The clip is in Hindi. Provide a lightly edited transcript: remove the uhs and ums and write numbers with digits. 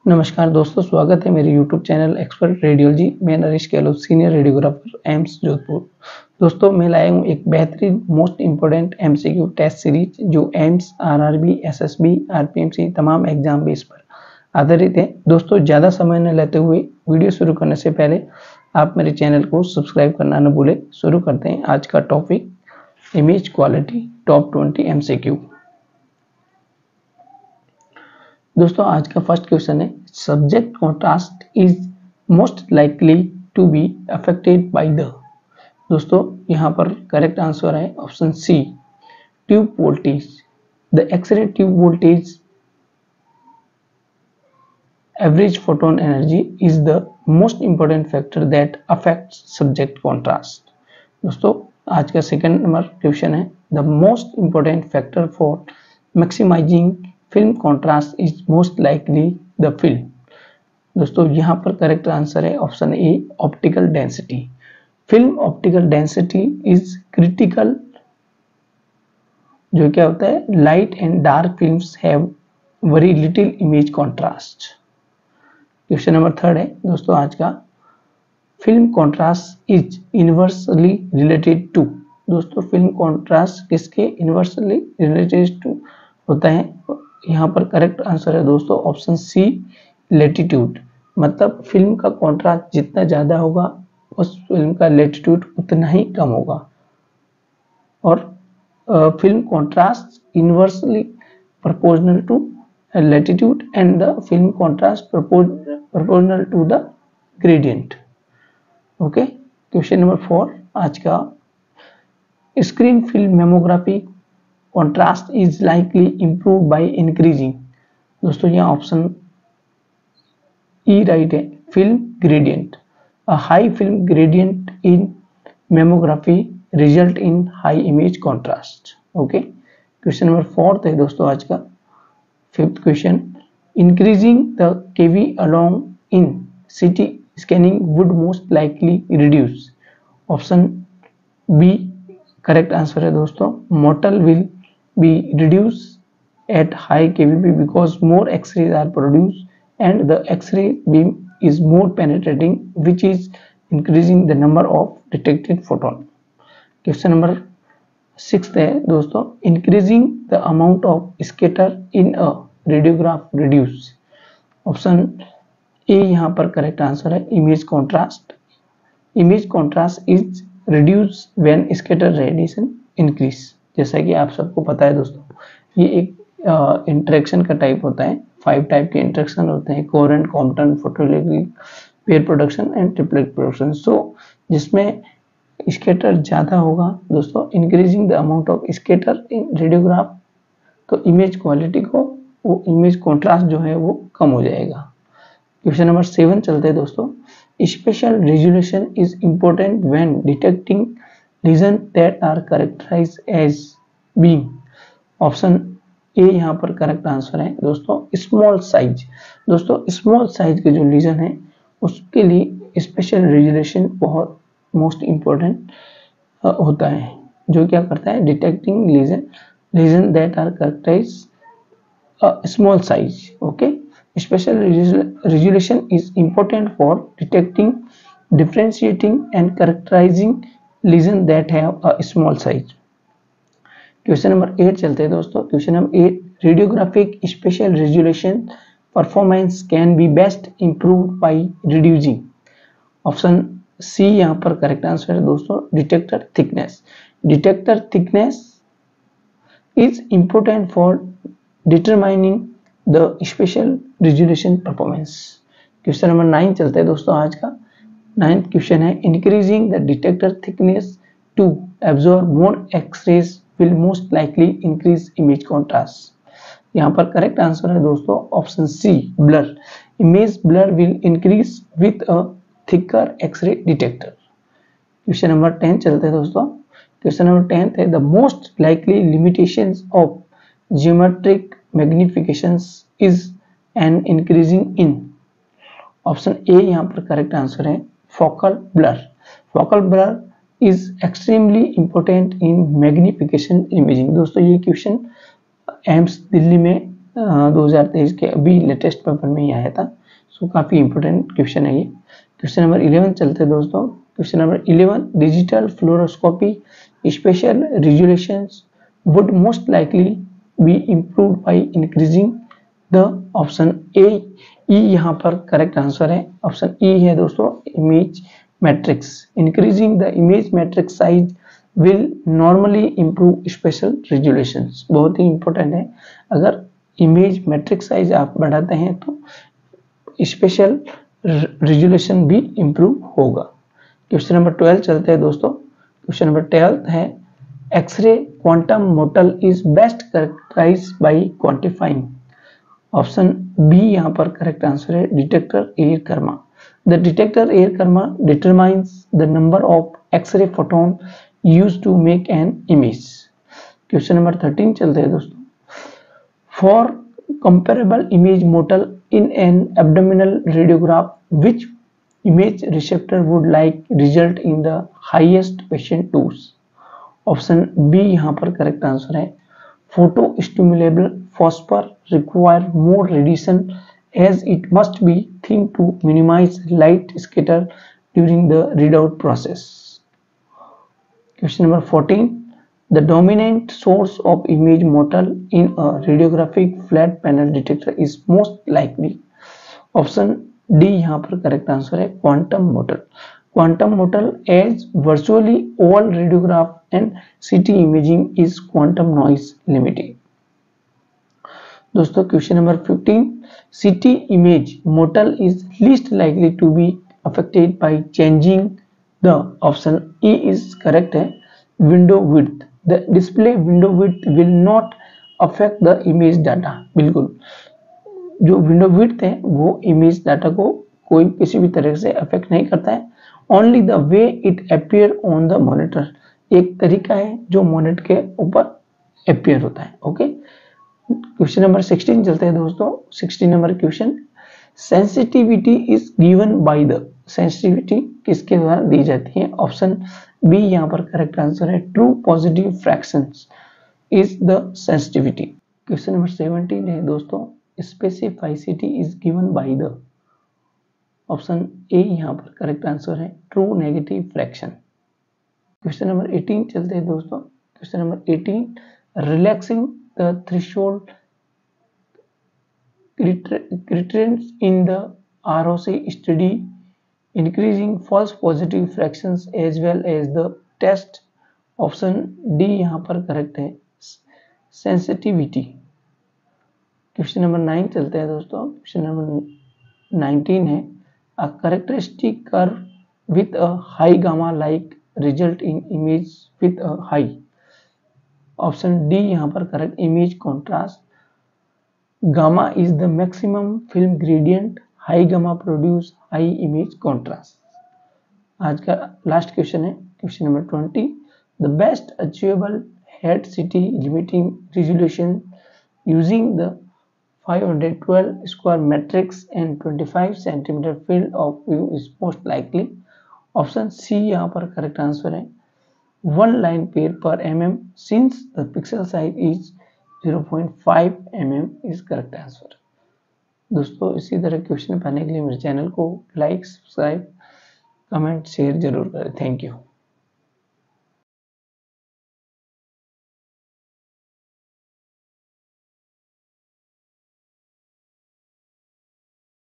नमस्कार दोस्तों, स्वागत है मेरे YouTube चैनल एक्सपर्ट रेडियोलॉजी। मैं नरेश गहलोत, सीनियर रेडियोग्राफर एम्स जोधपुर। दोस्तों, मैं लाया हूँ एक बेहतरीन most important MCQ test series जो एम्स, RRB, SSB, RPMC तमाम एग्जाम बेस पर आधारित है। दोस्तों, ज़्यादा समय न लेते हुए वीडियो शुरू करने से पहले आप मेरे चैनल को सब्सक्राइब करना न भूलें। शुरू करते हैं। आज का topic image quality top 20 MCQ। दोस्तों, आज का फर्स्ट क्वेश्चन है, subject contrast is most likely to be affected by the. दोस्तों, यहाँ पर करेक्ट आंसर है option C, tube voltage. The x-ray tube voltage average photon energy is the most important factor that affects subject contrast. दोस्तों, आज का सेकंड नंबर क्वेश्चन है, the most important factor for maximising film contrast is most likely the film. दोस्तों, यहाँ पर करेक्ट आंसर है option A, optical density. Film optical density is critical. जो क्या होता है, light and dark films have very little image contrast. Question number third है दोस्तों आज का, film contrast is inversely related to. दोस्तों, फिल्म कॉन्ट्रास्ट किसके इनवर्सली रिलेटेड टू होता है? यहाँ पर करेक्ट आंसर है दोस्तों ऑप्शन सी, लेटिट्यूड। मतलब फिल्म का कॉन्ट्रास्ट जितना ज्यादा होगा उस फिल्म का लेटिट्यूड उतना ही कम होगा। और film contrast inversely proportional to latitude and the film contrast proportional to the gradient. Okay, question number 4 आज का, screen film mammography contrast is likely improved by increasing। दोस्तों, यहाँ ऑप्शन ई राइट है, film gradient. A high film gradient in mammography result in high image contrast. Okay, question number 4 है दोस्तों आज का। Fifth question, increasing the kV along in CT scanning would most likely reduce. Option B correct answer है दोस्तों, mottle will be reduce at high KVP because more x-rays are produce and the x-ray beam is more penetrating which is increasing the number of detected photon. Question number 6 है दोस्तों, increasing the amount of scatter in a radiograph reduce. Option A यहाँ पर करेक्ट आंसर है, image contrast. Image contrast is reduce when scatter radiation increase. जैसा कि आप सबको पता है दोस्तों, ये एक इंटरेक्शन का टाइप होता है। 5 टाइप के इंटरेक्शन होते हैं, coherent, Compton, photoelectric, pair production and triplet production. So जिसमें स्कैटर ज्यादा होगा दोस्तों, increasing the amount of scatter in radiograph, तो इमेज क्वालिटी को, वो इमेज कॉन्ट्रास्ट जो है वो कम हो जाएगा। क्वेश्चन नंबर 7 चलते हैं दोस्तों, spatial resolution is important when detecting region that are characterise as being. Option A यहाँ पर करेक्ट आंसर है दोस्तों, स्मॉल साइज। दोस्तों, स्मॉल साइज के जो लीजन है उसके लिए स्पेशल रेजोल्यूशन बहुत मोस्ट इम्पोर्टेंट होता है, जो क्या करता है, detecting lesion that are characterise small size. Okay, special resolution is important for detecting, differentiating and characterizing lesions that have a small size. Question number 8 चलते हैं दोस्तों। Question number 8, radiographic spatial resolution performance can be best improved by reducing. Option C यहाँ पर करेक्ट आंसर है दोस्तों, detector thickness. Detector thickness is important for determining the spatial resolution performance. Question number 9 चलते हैं दोस्तों आज का। 9th क्वेश्चन है, increasing the detector thickness to absorb more x-rays will most likely increase image contrast. यहाँ पर करेक्ट आंसर है दोस्तों option C, blur. Image blur will increase with a thicker x-ray detector. Question number 10 चलते हैं दोस्तों। क्वेश्चन नंबर 10 है, the most likely limitations of geometric magnifications is an increasing in। Option A यहाँ पर करेक्ट आंसर है, focal blur. Focal blur is extremely important in magnification imaging. दोस्तों, ये क्वेश्चन एम्स दिल्ली में 2023 के अभी लेटेस्ट पेपर में ही आया था। सो काफ़ी इंपॉर्टेंट क्वेश्चन है ये। क्वेश्चन नंबर 11 चलते हैं दोस्तों। Question number 11, digital fluoroscopy spatial resolutions would most likely be improved by increasing the option A E यहाँ पर करेक्ट आंसर है। ऑप्शन ई है दोस्तों image matrix. Increasing the image matrix size will normally improve spatial resolutions. बहुत ही इंपॉर्टेंट है, अगर इमेज मैट्रिक्स साइज आप बढ़ाते हैं तो स्पेशल रिजोल्यूशन भी इम्प्रूव होगा। क्वेश्चन नंबर 12 चलते हैं दोस्तों। क्वेश्चन नंबर 12 है x-ray quantum mottle is best characterize by quantifying. Option B यहाँ पर करेक्ट आंसर है detector air kerma. The detector air kerma determines the number of x-ray photon used to make an image. Question number 13 चलते हैं दोस्तों। For comparable image model in an abdominal radiograph, which image receptor would like result in the highest patient dose? Option B यहाँ पर करेक्ट आंसर है photo stimulable phosphor require more radiation as it must be thin to minimize light scatter during the readout process. Question number 14. The dominant source of image model in a radiographic flat panel detector is most likely. Option D यहाँ पर करेक्ट आंसर है quantum mottle. Quantum mottle as virtually all radiograph and CT imaging is quantum noise limited. दोस्तों question number 15, CT image mottle is least likely to be affected by changing the option E is correct है window width. The display window width will not affect the image data। बिल्कुल जो विंडो विड्थ है वो इमेज डाटा को कोई किसी भी तरह से अफेक्ट नहीं करता है। Only the way it appear on the monitor, एक तरीका है जो मॉनिटर के ऊपर अपीयर होता है। ओके, क्वेश्चन नंबर 16 चलते हैं दोस्तों। 16 number question, sensitivity is given by the. Sensitivity किसके द्वारा दी जाती है? ऑप्शन बी यहाँ पर करेक्ट आंसर है true positive fractions is the sensitivity. Question number 17 है दोस्तों, specificity is given by the. Option A यहाँ पर करेक्ट आंसर है true negative fraction. Question number 18 चलते हैं दोस्तों। Question number 18, relaxing the threshold criterion in the ROC study increasing false positive fractions as well as the test। Option D यहाँ पर करेक्ट है सेंसिटिविटी। क्वेश्चन नंबर 9 चलते हैं दोस्तों। क्वेश्चन नंबर 19 है a characteristic curve with a high gamma like result in image with a high. Option D यहाँ पर correct image contrast. Gamma is the maximum film gradient, high gamma produce high image contrast. आज का लास्ट क्वेश्चन है question number 20, the best achievable head CT limiting resolution using the 512 square matrix and 25 centimetre field of view is most likely. Option C यहाँ पर करेक्ट आंसर है 1 line pair per mm since the pixel size is 0.5 mm is correct answer. दोस्तों इसी तरह क्वेश्चन पाने के लिए मेरे चैनल को लाइक, सब्सक्राइब, कमेंट, शेयर जरूर करें। Thank you.